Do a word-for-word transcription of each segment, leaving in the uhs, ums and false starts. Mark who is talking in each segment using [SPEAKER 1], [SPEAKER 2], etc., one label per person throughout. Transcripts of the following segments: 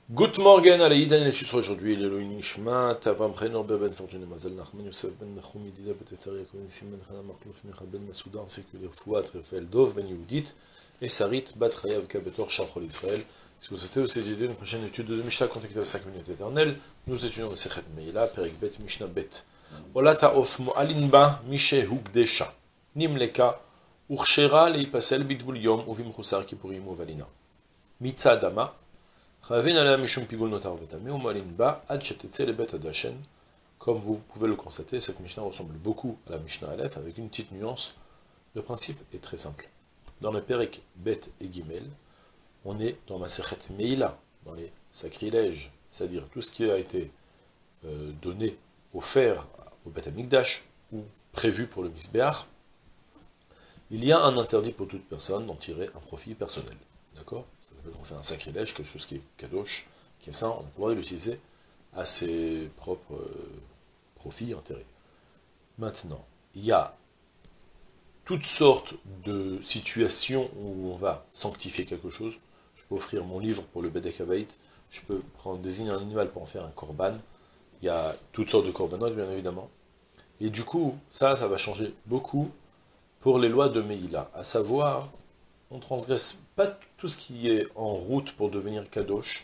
[SPEAKER 1] Good morning, Alaïdan, et sur aujourd'hui, l'Elohim Nishma, Tavam Chenor Ben Fortune Mazel Nachman Yosef Ben Nachum Yedida Betetzar Yaakov Nissim Ben Chana Maklouf Micha Ben Masouda, ainsi que les Fouat, Raphaël Dov Ben Yehudit et Sarit Bat Chayav Kabetor Shachol Israël. Si vous souhaitez aussi aider une prochaine étude de Mishnah contactée à cinq minutes éternelles, nous étudions le Sechet Meila, Perek Bet Mishnah Bet. Olata of Mo'alinba Mishe Hugdesha Nimleka Urshera Leipasel Bidvul Yom Uvim Chusar Kipurim Uvalina Mitzadama comme vous pouvez le constater, cette Mishnah ressemble beaucoup à la Mishnah Aleph avec une petite nuance. Le principe est très simple. Dans le Perek Bet et Gimel, on est dans Masechet Meila, dans les sacrilèges, c'est-à-dire tout ce qui a été euh, donné, offert au Bet Amikdash ou prévu pour le Misbeach. Il y a un interdit pour toute personne d'en tirer un profit personnel. D'accord ? On fait un sacrilège, quelque chose qui est kadosh, qui est saint, on a le droit de l'utiliser à ses propres euh, profits, intérêts. Maintenant, il y a toutes sortes de situations où on va sanctifier quelque chose. Je peux offrir mon livre pour le Bedek Havait, je peux prendre, désigner un animal pour en faire un korban. Il y a toutes sortes de korbanot, bien évidemment. Et du coup, ça, ça va changer beaucoup pour les lois de Meïla, à savoir, on transgresse pas tout ce qui est en route pour devenir kadosh,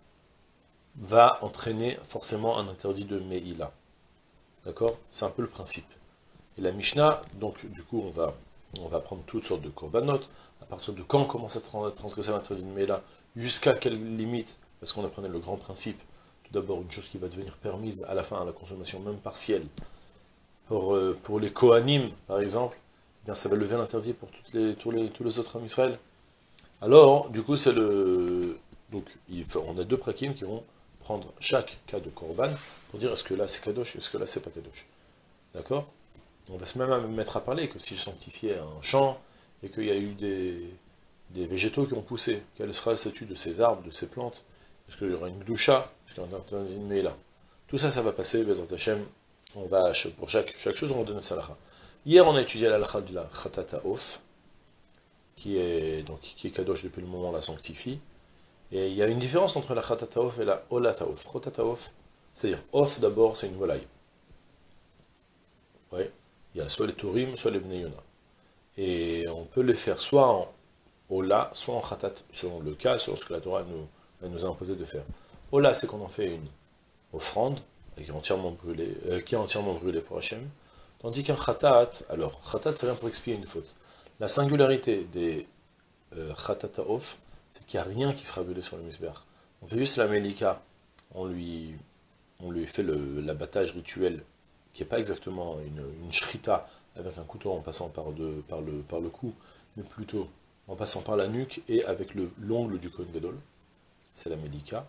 [SPEAKER 1] va entraîner forcément un interdit de Meïla. D'accord? C'est un peu le principe. Et la Mishnah, donc du coup, on va, on va prendre toutes sortes de korbanot, à partir de quand on commence à transgresser l'interdit de Meïla, jusqu'à quelle limite, parce qu'on apprenait le grand principe, tout d'abord une chose qui va devenir permise à la fin à la consommation même partielle. Pour, euh, pour les Kohanim, par exemple, eh bien, ça va lever l'interdit pour toutes les, tous, les, tous les autres hommes Israël. Alors, du coup, c'est le... Donc, il faut... on a deux prakim qui vont prendre chaque cas de korban pour dire est-ce que là c'est kadosh, est-ce que là c'est pas kadosh. D'accord? On va se même mettre à parler que si je sanctifiais un champ et qu'il y a eu des, des végétaux qui ont poussé, quel sera le statut de ces arbres, de ces plantes? Est-ce qu'il y aura une gdoucha? Est-ce qu'il y aura une meila? Tout ça, ça va passer, Bezrat Hashem. On va, pour chaque, chaque chose, on va donner sa halakha. Hier, on a étudié la halakha de la Khatata Of, qui est, donc, qui est kadosh depuis le moment où on la sanctifie. Et il y a une différence entre la Khatata Of et la Olata Of. Khatata Of, c'est-à-dire, Of d'abord, c'est une volaille. Ouais. Il y a soit les Tourim, soit les Bnei Yona. Et on peut les faire soit en Ola, soit en Khatat, selon le cas, sur ce que la Torah nous, elle nous a imposé de faire. Ola, c'est qu'on en fait une offrande, qui est entièrement brûlée, euh, qui est entièrement brûlée pour Hachem. Tandis qu'un Khatat, alors, Khatat, ça vient pour expier une faute. La singularité des euh, Khatata Of, c'est qu'il n'y a rien qui sera brûlé sur le Misbeach. On fait juste la Melika, on lui, on lui fait l'abattage rituel, qui n'est pas exactement une, une shrita avec un couteau en passant par, de, par, le, par le cou, mais plutôt en passant par la nuque et avec l'ongle du Kohen Gadol. C'est la Melika.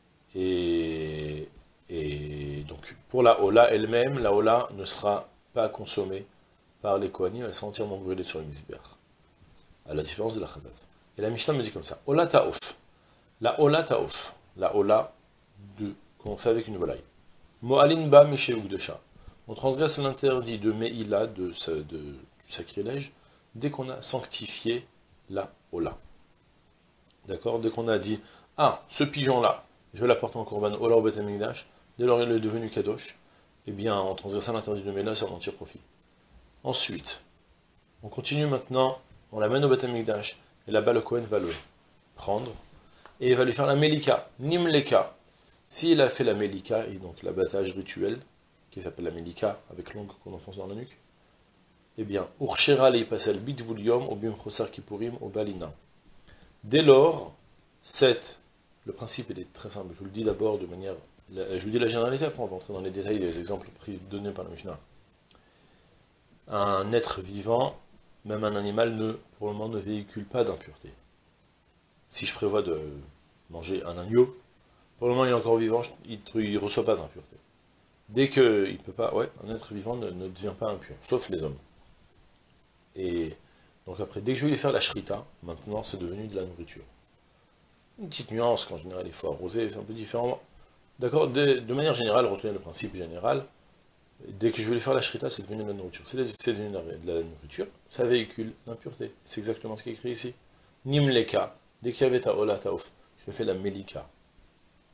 [SPEAKER 1] Et, et donc, pour la Ola elle-même, la Ola ne sera pas consommée par les Kohanim, elle sera entièrement brûlée sur le Misbeach. À la différence de la Khatat. Et la Mishnah me dit comme ça, Ola Ta'of. La Ola Ta'of. La Ola qu'on fait avec une volaille. Mo'alin ba Mishe Ugdesha. On transgresse l'interdit de Meïla, de, de, du sacrilège, dès qu'on a sanctifié la Ola. D'accord? Dès qu'on a dit, ah, ce pigeon-là, je vais l'apporter en Korban Ola au Bet Amikdash, dès lors il est devenu Kadosh, eh bien, on transgresse l'interdit de Meïla, ça en tire profit. Ensuite, on continue maintenant, on l'amène au Bet Amikdash, et là-bas le Kohen va le prendre, et il va lui faire la Melika, Nimleka. S'il a fait la Melika, et donc l'abattage rituel, qui s'appelle la Melika, avec l'ongle qu'on enfonce dans la nuque, eh bien, Urshera leipasel bitvul yom, obim chosar kippurim, obalina. Dès lors, cette, le principe il est très simple, je vous le dis d'abord de manière, je vous dis la généralité, après on va entrer dans les détails des exemples pris, donnés par la Mishnah. Un être vivant, même un animal, ne, pour le moment, ne véhicule pas d'impureté. Si je prévois de manger un agneau, pour le moment il est encore vivant, il ne reçoit pas d'impureté. Dès que il peut pas, ouais, un être vivant ne, ne devient pas impur, sauf les hommes. Et donc après, dès que je vais lui faire la shrita, maintenant c'est devenu de la nourriture. Une petite nuance, qu'en général il faut arroser, c'est un peu différent. D'accord, de, de manière générale, retenez le principe général. Dès que je vais lui faire la shrita, c'est devenu de la nourriture. C'est devenu de la nourriture, ça véhicule l'impureté. C'est exactement ce qui est écrit ici. Nimleka, dès qu'il y avait ta ola taof, je lui fais la melika.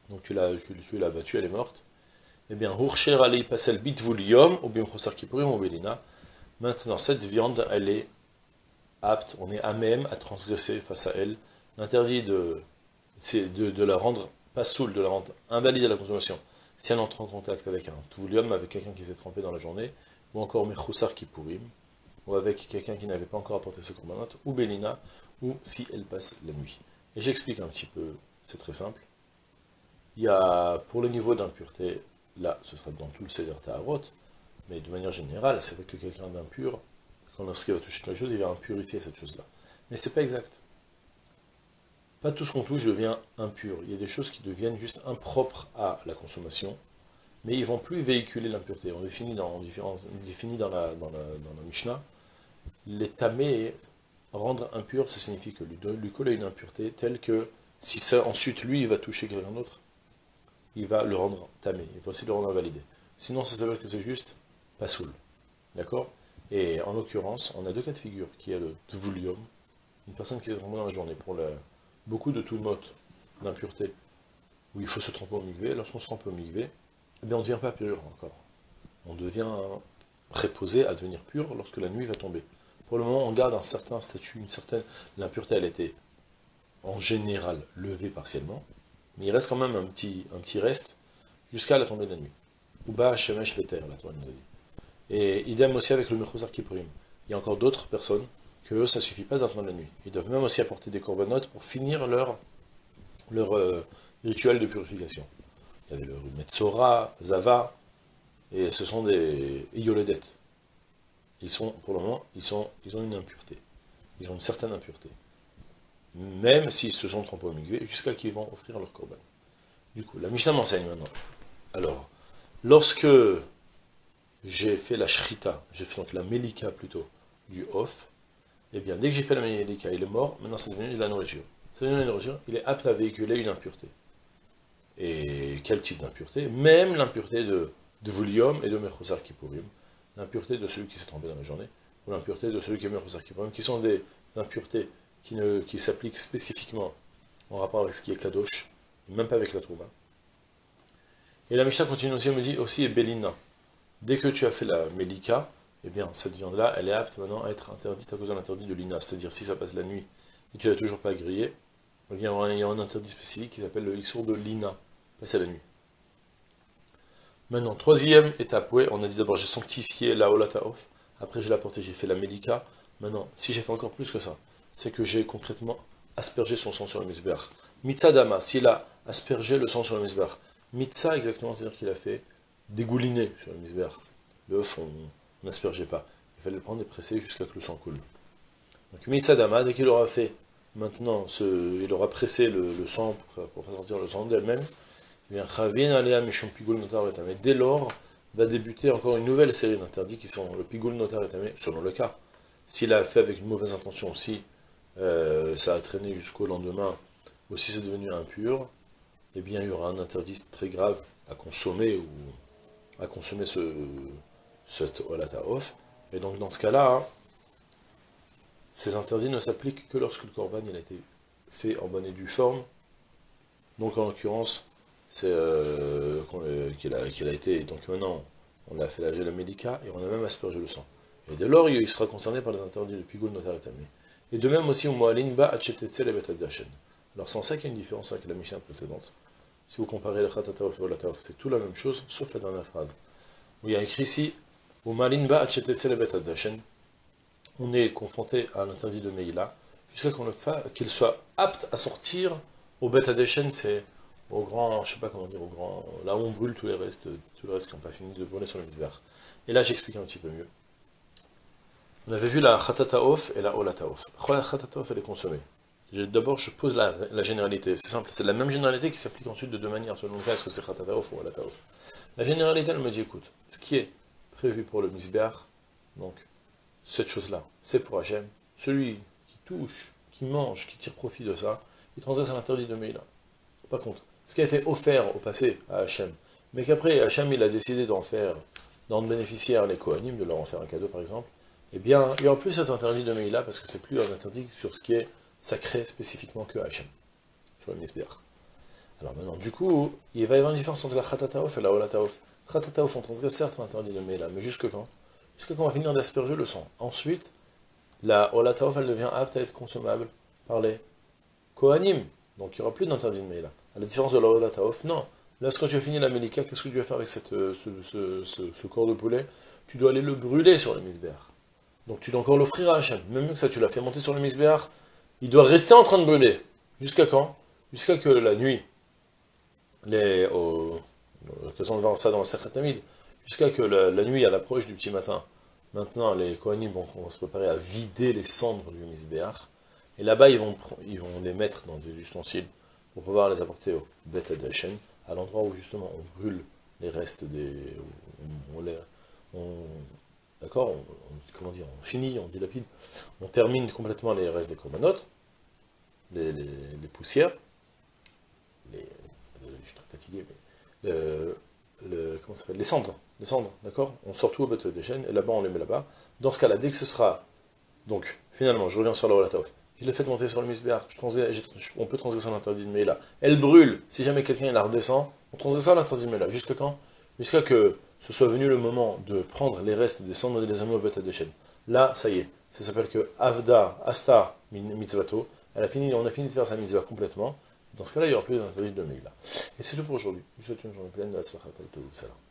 [SPEAKER 1] donc tu l'as tu l'as battue, elle est morte, eh bien, Hurcher alei pasel bitvul yom, ou bim chosar kippurim ou belina. Maintenant, cette viande, elle est apte, on est à même à transgresser face à elle. L'interdit de, c'est de, de la rendre pas saoule, de la rendre invalide à la consommation, si elle entre en contact avec un tvul avec quelqu'un qui s'est trempé dans la journée, ou encore mechosar kippurim, ou avec quelqu'un qui n'avait pas encore apporté ses korbanot, ou belina, ou si elle passe la nuit. Et j'explique un petit peu, c'est très simple. Il y a, pour le niveau d'impureté, là, ce sera dans tout le Seder Taharot, mais de manière générale, c'est vrai que quelqu'un d'impur, quand lorsqu'il va toucher quelque chose, il va impurifier cette chose-là. Mais c'est pas exact. Pas tout ce qu'on touche devient impur. Il y a des choses qui deviennent juste impropres à la consommation, mais ils vont plus véhiculer l'impureté. On définit dans, on définit dans, la, dans, la, dans la Mishnah, les tamés, rendre impur, ça signifie que lui, lui coller une impureté telle que, si ça, ensuite lui, il va toucher quelqu'un d'autre, il va le rendre tamé, il va aussi le rendre invalidé. Sinon, ça s'appelle que c'est juste pas saoul. D'accord? Et en l'occurrence, on a deux cas de figure, qui est le tvulium, une personne qui s'est trompée dans la journée, pour la, beaucoup de tout mot d'impureté, où il faut se tromper au migvé, lorsqu'on se trompe au migvé, eh bien on ne devient pas pur encore. On devient préposé à devenir pur lorsque la nuit va tomber. Pour le moment, on garde un certain statut, une certaine... L'impureté, elle était en général levée partiellement, mais il reste quand même un petit, un petit reste jusqu'à la tombée de la nuit. Uba Shemesh Veter, la Torah nous a dit. Et idem aussi avec le Mechosar Kippurim. Il y a encore d'autres personnes que eux, ça ne suffit pas d'attendre la nuit. Ils doivent même aussi apporter des corbanotes pour finir leur, leur euh, rituel de purification. Il y avait le Metzora, Zava, et ce sont des Yoledettes. Ils sont, pour le moment, ils, sont, ils ont une impureté. Ils ont une certaine impureté. Même s'ils se sont trompés au migvé, jusqu'à qu'ils vont offrir leur korban. Du coup, la Mishnah m'enseigne maintenant. Alors, lorsque j'ai fait la shrita, j'ai fait donc la melika plutôt, du off, eh bien, dès que j'ai fait la melika, il est mort, maintenant c'est devenu de la nourriture. C'est devenu de la nourriture, il est apte à véhiculer une impureté. Et quel type d'impureté? Même l'impureté de, de Voulium et de Mechosar Kippurim, l'impureté de celui qui s'est trompé dans la journée, ou l'impureté de celui qui est Mechosar Kippurim, qui sont des impuretés qui, ne, qui s'appliquent spécifiquement en rapport avec ce qui est Kadosh, même pas avec la Trouma. Et la Mishnah continue aussi, elle me dit aussi, et Belina. Dès que tu as fait la Melika, eh bien, cette viande-là, elle est apte maintenant à être interdite à cause de l'interdit de l'Ina. C'est-à-dire, si ça passe la nuit et tu n'as toujours pas grillé, eh bien, il y a un interdit spécifique qui s'appelle le Issour de l'Ina, passer la nuit. Maintenant, troisième étape, ouais, on a dit d'abord, j'ai sanctifié la Olataof, après je l'ai apporté, j'ai fait la Melika. Maintenant, si j'ai fait encore plus que ça, c'est que j'ai concrètement aspergé son sang sur le misbeh. Mitzadama, s'il a aspergé le sang sur le misbeh. Mitza, exactement, c'est-à-dire qu'il a fait dégouliner sur le misbeh. L'œuf, on n'aspergeait pas. Il fallait le prendre et presser jusqu'à ce que le sang coule. Donc Mitzadama, dès qu'il aura fait, maintenant, ce, il aura pressé le, le sang pour, pour faire sortir le sang d'elle-même, eh bien, mais dès lors, va débuter encore une nouvelle série d'interdits qui sont le pigul notar et tamé, selon le cas. S'il a fait avec une mauvaise intention aussi, euh, ça a traîné jusqu'au lendemain, ou si c'est devenu impur, eh bien il y aura un interdit très grave à consommer ou à consommer ce cet olataof. Et donc dans ce cas-là, hein, ces interdits ne s'appliquent que lorsque le korban il a été fait en bonne et due forme. Donc en l'occurrence, c'est euh, qu'il a, qu'il a été, donc maintenant on a fait la gel médica et on a même aspergé le sang. Et dès lors, il sera concerné par les interdits de pigul notar et tamé. Et de même aussi, au moalin ba achetetze le betadashen. Alors c'est en ça qu'il y a une différence avec la Mishnah précédente. Si vous comparez le Khatataof et le Olataof, c'est tout la même chose, sauf la dernière phrase. Où il y a écrit ici, au Malin ba achetetze le betadashen, on est confronté à l'interdit de Meïla, jusqu'à qu'on le fasse, qu'il soit apte à sortir au betadashen, c'est au grand, je sais pas comment dire, au grand, là où on brûle tous les restes, tous les restes qui n'ont pas fini de brûler sur le misbeh. Et là j'explique un petit peu mieux. On avait vu la Khatataof et la Olataof. La Khatataof, elle est consommée. D'abord, je pose la, la généralité. C'est simple, c'est la même généralité qui s'applique ensuite de deux manières, selon le cas, est-ce que c'est Khatataof ou Olataof. La généralité, elle me dit, écoute, ce qui est prévu pour le misbeh, donc, cette chose-là, c'est pour Hachem. Celui qui touche, qui mange, qui tire profit de ça, il transgresse un interdit de Meïla. Par contre, ce qui a été offert au passé à Hachem, mais qu'après Hachem, il a décidé d'en faire, d'en bénéficier les Kohanim, de leur en faire un cadeau par exemple, eh bien, il n'y aura plus cet interdit de Meïla, parce que c'est plus un interdit sur ce qui est sacré spécifiquement que Hachem, sur le misbeh. Alors maintenant, du coup, il va y avoir une différence entre la Khatataof et la Olataof. Khatataof, on transgresse certes l'interdit de Meila, mais jusque quand? Jusqu'à quand on va finir d'asperger le sang. Ensuite, la Olataof, elle devient apte à être consommable par les Kohanim. Donc il n'y aura plus d'interdit de Meila. À la différence de la Olataof, non. Lorsque tu as fini la Melika, qu'est-ce que tu vas faire avec cette, ce, ce, ce, ce corps de poulet? Tu dois aller le brûler sur le misbéach. Donc tu dois encore l'offrir à Hachem. Même que ça, tu l'as fait monter sur le misbéach, il doit rester en train de brûler. Jusqu'à quand? Jusqu'à que la nuit, les, au, on va voir ça dans le Sechet Tamid, jusqu'à que la, la nuit, à l'approche du petit matin, maintenant les Kohanim vont, vont se préparer à vider les cendres du misbéach, et là-bas ils vont, ils vont les mettre dans des ustensiles pour pouvoir les apporter au Beth Hachem, à l'endroit où justement on brûle les restes des... On, on les, on, d'accord, on, on, comment dire, on finit, on dilapide, on termine complètement les restes des corbanotes, les, les, les poussières, les, je suis très fatigué, mais le, le, comment ça s'appelle, les cendres, les cendres, d'accord, on sort tout au Beth Hachem, et là-bas on les met là-bas. Dans ce cas-là, dès que ce sera, donc finalement, je reviens sur la Olataof, je l'ai fait monter sur le misbéach, on peut transgresser l'interdit de Meila. Elle brûle, si jamais quelqu'un la redescend, on transgresse l'interdit de Meila. Jusqu'à quand? Jusqu'à que ce soit venu le moment de prendre les restes des cendres et des animaux Beth Hachem. Là, ça y est, ça s'appelle que Avda, Asta, Mitzvato, elle a fini, on a fini de faire sa mitzvah complètement. Dans ce cas-là, il n'y aura plus d'interdit de Meila. Et c'est tout pour aujourd'hui. Je vous souhaite une journée pleine de la Salam.